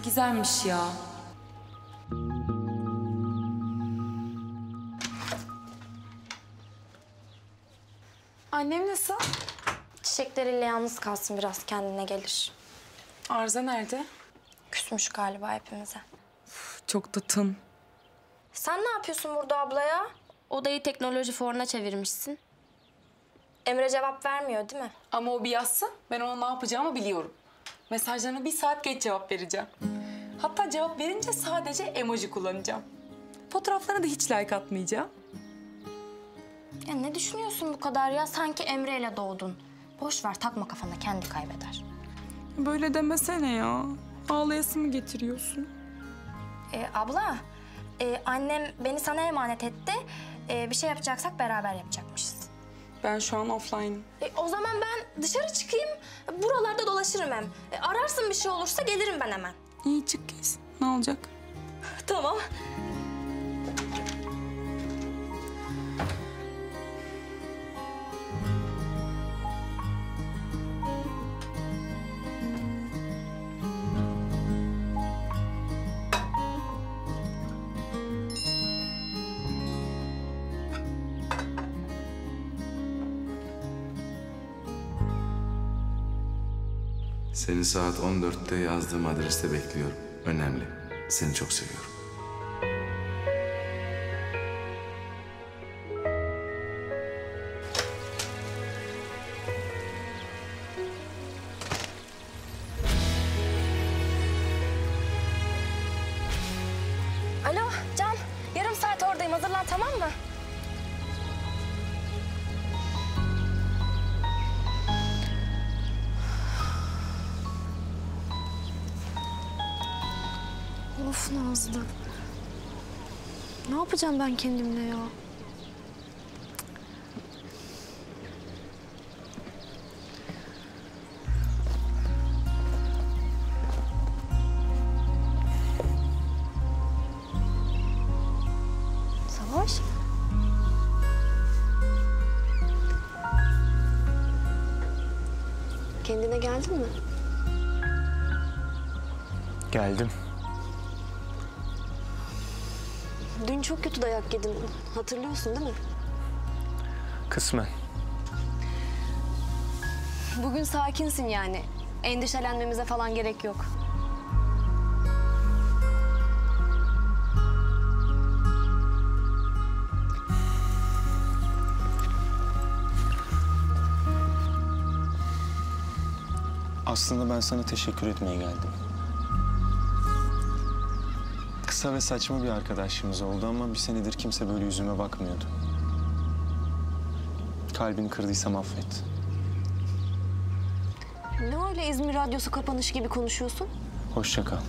Güzelmiş ya. Annem nasıl? Çiçekleriyle yalnız kalsın, biraz kendine gelir. Arıza nerede? Küsmüş galiba hepimize. Çok da tın. Sen ne yapıyorsun burada ablaya? Odayı teknoloji fuarına çevirmişsin. Emre cevap vermiyor değil mi? Ama o bir yazsa ben ona ne yapacağımı biliyorum. Mesajlarına 1 saat geç cevap vereceğim. Hatta cevap verince sadece emoji kullanacağım. Fotoğraflarına da hiç like atmayacağım. Ya ne düşünüyorsun bu kadar ya? Sanki Emre'yle doğdun. Boş ver, takma kafana, kendi kaybeder. Böyle demesene ya. Ağlayasımı getiriyorsun. Abla, annem beni sana emanet etti. Bir şey yapacaksak beraber yapacakmışız. Ben şu an offline'ım. O zaman ben dışarı çıkayım. Buralarda dolaşırım hem. Ararsın bir şey olursa gelirim ben hemen. İyi çık kez. Ne olacak? Tamam. Seni saat 14'te yazdığım adreste bekliyorum. Önemli. Seni çok seviyorum. Alo Can, yarım saat oradayım. Hazırlan, tamam mı? Of Nazlı. Ne yapacağım ben kendimle ya? Savaş? Kendine geldin mi? Geldim. Dün çok kötü dayak yedin. Hatırlıyorsun değil mi? Kısmen. Bugün sakinsin yani. Endişelenmemize falan gerek yok. Aslında ben sana teşekkür etmeye geldim. Kısa ve saçma bir arkadaşlığımız oldu ama bir senedir kimse böyle yüzüme bakmıyordu. Kalbini kırdıysam affet. Ne öyle İzmir Radyosu kapanışı gibi konuşuyorsun? Hoşça kal.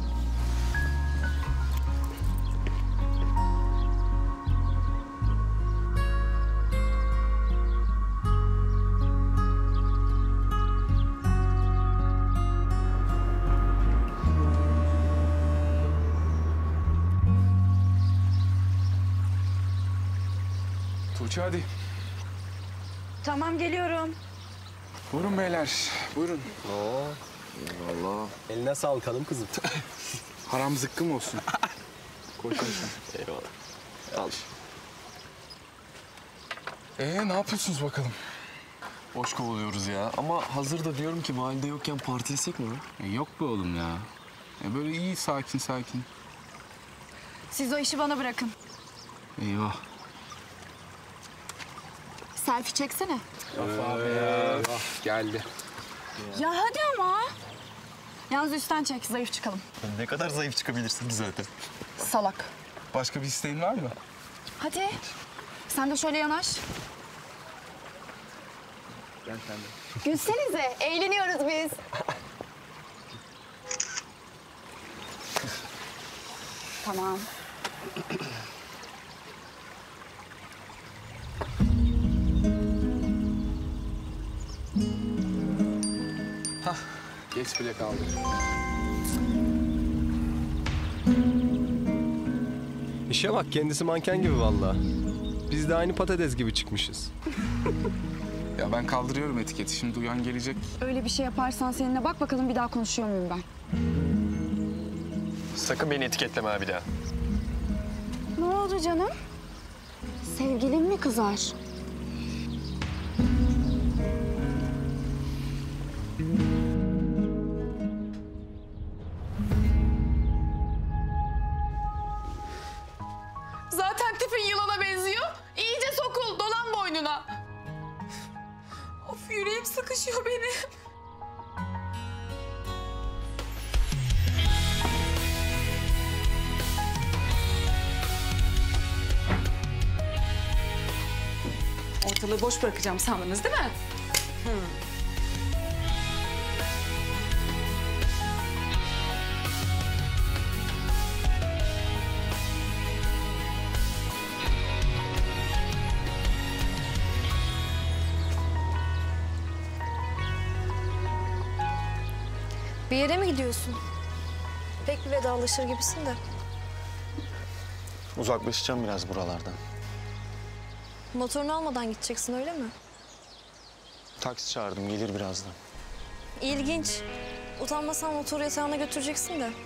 Tuğçe hadi. Tamam, geliyorum. Buyurun beyler. Buyurun. Allah. Eline sağlık hanım kızım. Haram zıkkım olsun. Koşun sen. Eyvallah. Al. Ne yapıyorsunuz bakalım? Boş kovalıyoruz ya. Ama hazır da diyorum ki valide yokken partilesek mi? Yok be oğlum ya. Böyle iyi sakin sakin. Siz o işi bana bırakın. Eyvah. Selfie çeksene. Geldi. Ya hadi ama. Yalnız üstten çek, zayıf çıkalım. Ne kadar zayıf çıkabilirsin ki zaten. Salak. Başka bir isteğin var mı? Hadi. Sen de şöyle yanaş. Gel sen de. Gülsenize, eğleniyoruz biz. Tamam. Geç bile kaldı. İşe bak, kendisi manken gibi vallahi. Biz de aynı patates gibi çıkmışız. Ya ben kaldırıyorum etiketi. Şimdi duyan gelecek. Öyle bir şey yaparsan seninle bak bakalım bir daha konuşuyor muyum ben? Sakın beni etiketleme ha bir daha. Ne oldu canım? Sevgilin mi kızar? Zaten tipin yılana benziyor. İyice sokul, dolan boynuna. Of, yüreğim sıkışıyor benim. Ortalığı boş bırakacağım sandınız değil mi? Bir yere mi gidiyorsun? Pek bir vedalaşır gibisin de. Uzaklaşacağım biraz buralardan. Motorunu almadan gideceksin öyle mi? Taksi çağırdım, gelir birazdan. İlginç. Utanmasan motoru yatağına götüreceksin de.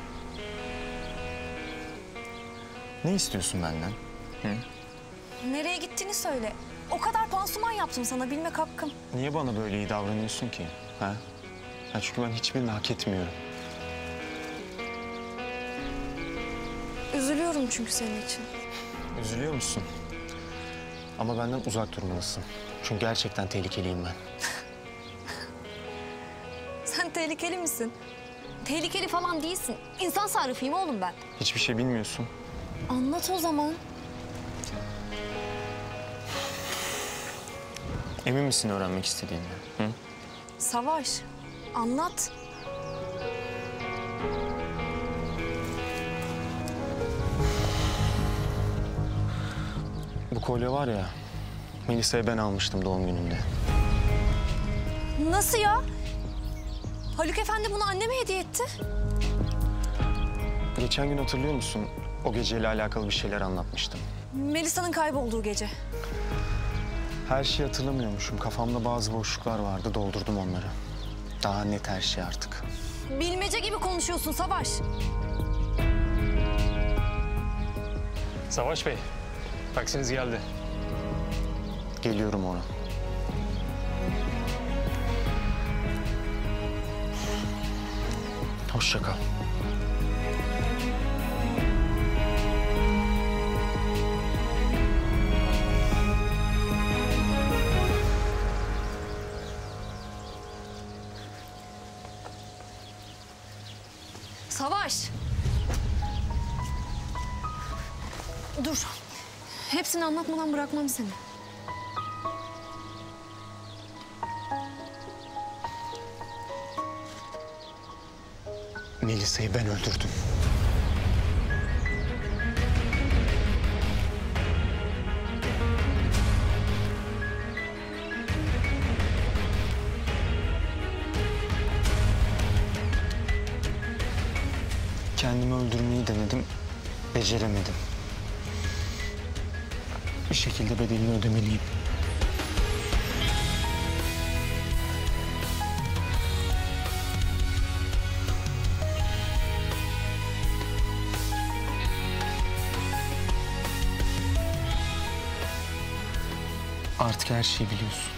Ne istiyorsun benden? Nereye gittiğini söyle. O kadar pansuman yaptım sana, bilmek hakkım. Niye bana böyle iyi davranıyorsun ki? Ha? Çünkü ben hiçbirini hak etmiyorum. Üzülüyorum çünkü senin için. Üzülüyor musun? Ama benden uzak durmalısın. Çünkü gerçekten tehlikeliyim ben. Sen tehlikeli misin? Tehlikeli falan değilsin. İnsan sarrafıyım oğlum ben. Hiçbir şey bilmiyorsun. Anlat o zaman. Emin misin öğrenmek istediğinden? Hı? Savaş, anlat. Bu kolye var ya, Melisa'ya ben almıştım doğum gününde. Nasıl ya? Haluk Efendi bunu anneme hediye etti. Geçen gün hatırlıyor musun? O geceyle alakalı bir şeyler anlatmıştım. Melisa'nın kaybolduğu gece. Her şeyi hatırlamıyormuşum. Kafamda bazı boşluklar vardı, doldurdum onları. Daha net her şey artık. Bilmece gibi konuşuyorsun Savaş. Savaş Bey, taksiniz geldi. Geliyorum ona. Hoşça kal. Savaş. Dur. Hepsini anlatmadan bırakmam seni. Melisa'yı ben öldürdüm. Kendimi öldürmeyi denedim, beceremedim. Bir şekilde bedelini ödemeliyim. Artık her şeyi biliyorsun.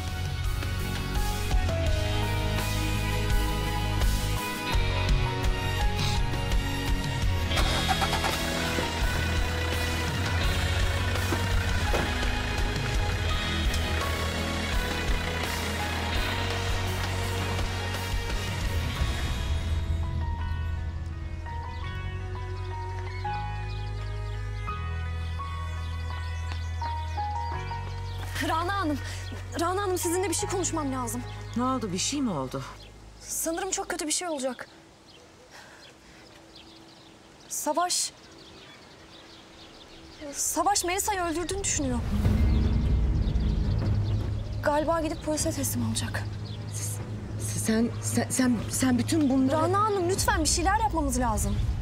Rana Hanım sizinle bir şey konuşmam lazım. Ne oldu, bir şey mi oldu? Sanırım çok kötü bir şey olacak. Savaş Melisa'yı öldürdüğünü düşünüyor. Galiba gidip polise teslim olacak. Sen bütün bunları... Rana Hanım lütfen bir şeyler yapmamız lazım.